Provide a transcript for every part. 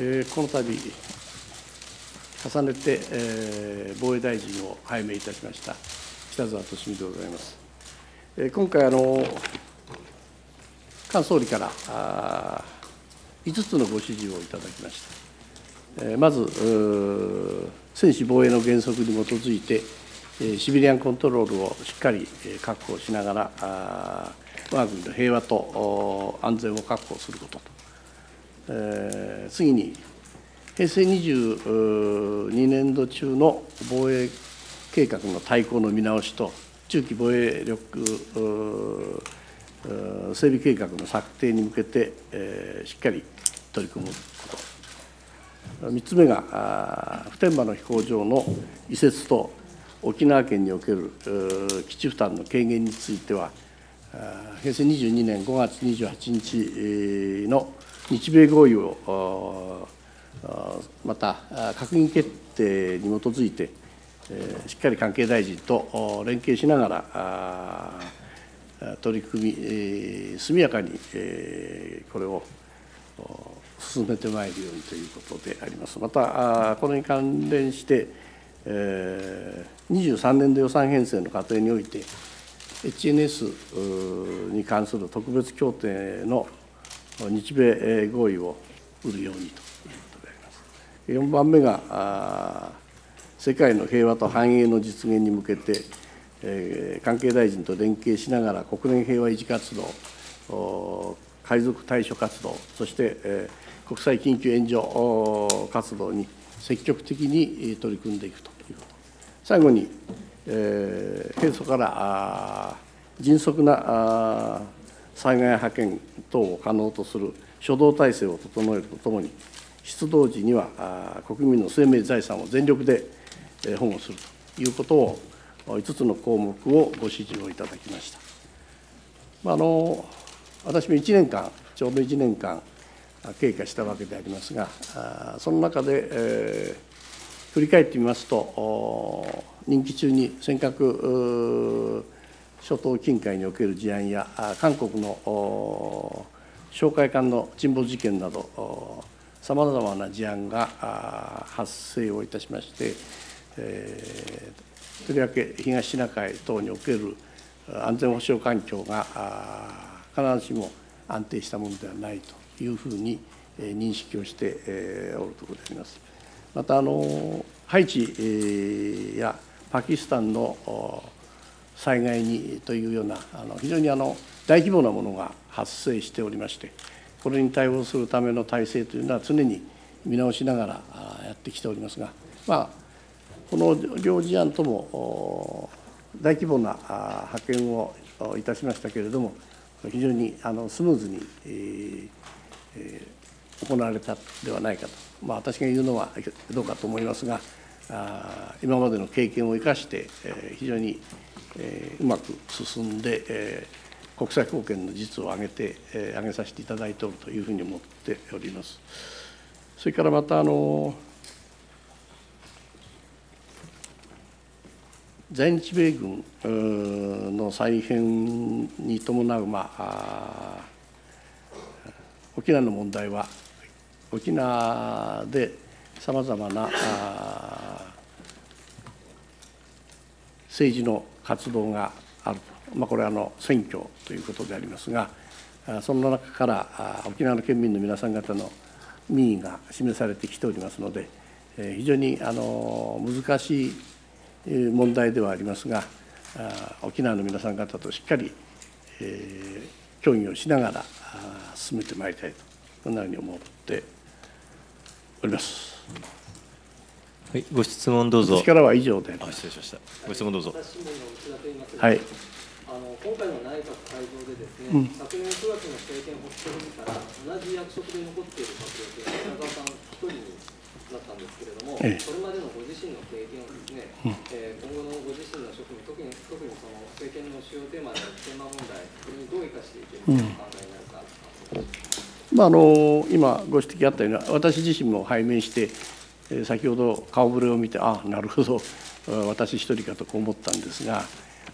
この度、重ねて、防衛大臣を拝命いたしました北澤利美でございます。今回菅総理から5つのご指示をいただきました。まず、専守防衛の原則に基づいて、シビリアンコントロールをしっかり確保しながら、我が国の平和と安全を確保することと、次に、平成22年度中の防衛計画の大綱の見直しと、中期防衛力整備計画の策定に向けて、しっかり取り組むこと。3つ目が、普天間の飛行場の移設と沖縄県における基地負担の軽減については、平成22年5月28日の日米合意をまた閣議決定に基づいて、しっかり関係大臣と連携しながら取り組み、速やかにこれを進めてまいるようにということであります。また、これに関連して、23年度予算編成の過程において、HNS に関する特別協定の日米合意を売るようにということであります。4番目が、世界の平和と繁栄の実現に向けて、関係大臣と連携しながら国連平和維持活動、海賊対処活動、そして、国際緊急援助活動に積極的に取り組んでいくということ。最後に、平素から迅速な災害派遣等を可能とする初動体制を整えるとともに、出動時には国民の生命財産を全力で保護するということを、5つの項目をご指示をいただきました。私も1年間、ちょうど1年間、経過したわけでありますが、その中で、振り返ってみますと、任期中に尖閣諸島近海における事案や、韓国の哨戒艦の沈没事件など、さまざまな事案が発生をいたしまして、とりわけ東シナ海等における安全保障環境が必ずしも安定したものではないというふうに認識をしておるところであります。またハイチやパキスタンの災害にというような非常に大規模なものが発生しておりまして、これに対応するための体制というのは常に見直しながらやってきておりますが、この両事案とも大規模な派遣をいたしましたけれども、非常にスムーズに行われたではないかと、私が言うのはどうかと思いますが、今までの経験を生かして非常にうまく進んで、国際貢献の実を挙げさせていただいておるというふうに思っております。それからまた在日米軍の再編に伴う、沖縄の問題は、沖縄でさまざまな政治の活動があると、これは選挙ということでありますが、その中から沖縄の県民の皆さん方の民意が示されてきておりますので、非常に難しい問題ではありますが、沖縄の皆さん方としっかり協議をしながら進めてまいりたいと、こんなふうに思っております。 はい、ご質問どうぞ。 私からは以上で。 失礼しました。ご質問どうぞ。 はい。 今回の内閣改造でですね、昨年9月の政権発足時から同じ役職で残っている閣僚というのは北澤さん一人になったんですけれども、これまでのご自身の経験をですね、今後のご自身の職務、特にその政権の主要テーマであるテーマ問題、これにどう生かしていけるとお考えになるか。 今ご指摘あったように、私自身も拝命して先ほど顔ぶれを見て、なるほど、私一人かと思ったんですが、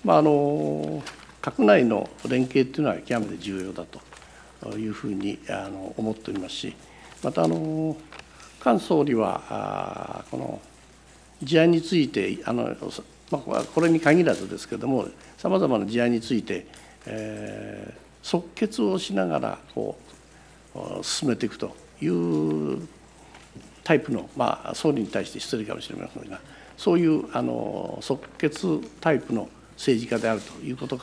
閣内の連携というのは極めて重要だというふうに思っておりますし、また菅総理はこの事案についてこれに限らずですけれども、さまざまな事案について、即決をしながら進めていくというタイプの、総理に対して失礼かもしれませんが、そういう即決タイプの政治家であるということから、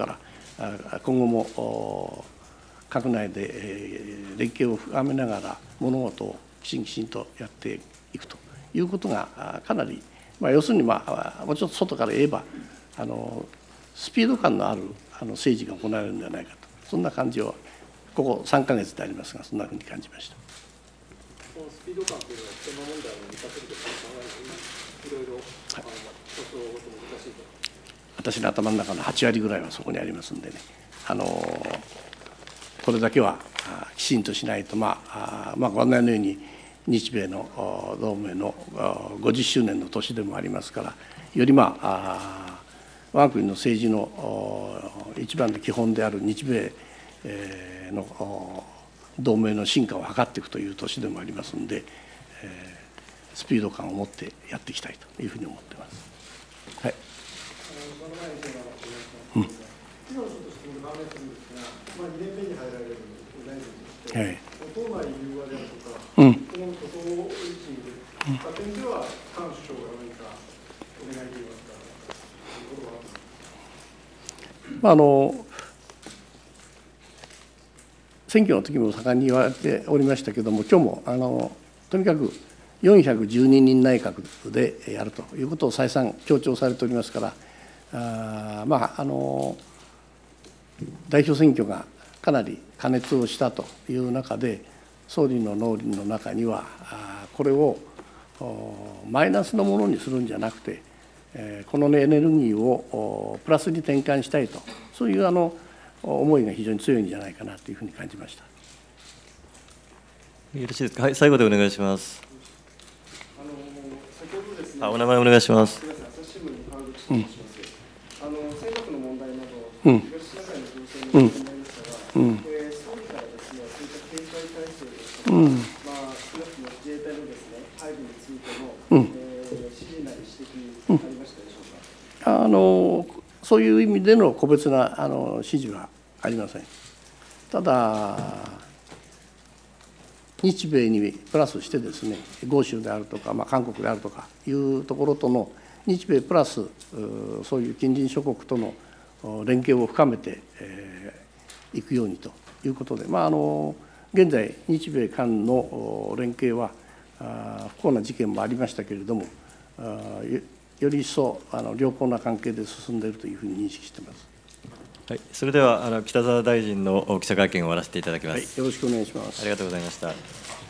今後も閣内で連携を深めながら物事をきちんとやっていくということがかなり、要するにもうちょっと外から言えばスピード感のある政治が行われるのではないかと、そんな感じをここ3か月でありますが、そんなふうに感じました。 このスピード感というのは、テーマ問題を満たせると考えると、いろいろ訴訟ごと難しいと。 私の頭の中の8割ぐらいはそこにありますんでね、これだけはきちんとしないと、ご案内のように日米の同盟の50周年の年でもありますから、より我が国の政治の一番の基本である日米の同盟の進化を図っていくという年でもありますので、スピード感を持ってやっていきたいというふうに思っています。はい。 今のちょっと質問で関連するんですが、2年目に入られる大臣として、はい、党内融和であるとか、この塗装維持で、他点では菅首相が何かお願いできますか、ということは選挙の時も盛んに言われておりましたけれども、今日もとにかく412人内閣でやるということを再三強調されておりますから、代表選挙がかなり過熱をしたという中で、総理の脳裏の中にはこれをマイナスのものにするんじゃなくて、このエネルギーをプラスに転換したいと、そういう思いが非常に強いんじゃないかなというふうに感じました。 よろしいですか。はい、最後でお願いします。 先ほどですね、 お名前お願いします。 朝日新聞に川口と申します。尖閣の問題など、東シナ海の情勢に問題になりましたが、総理からですね、そういった警戒体制ですとか、少なくとも自衛隊のですね、配備についての、指示なり指摘ありましたでしょうか。 そういう意味での個別な指示はありません。ただ、日米にプラスしてですね、豪州であるとか、韓国であるとかいうところとの日米プラスそういう近隣諸国との連携を深めていくようにということで、現在日米間の連携は不幸な事件もありましたけれども、より一層良好な関係で進んでいるというふうに認識しています。 はい、それでは北澤大臣の記者会見を終わらせていただきます。 はい、よろしくお願いします。 ありがとうございました。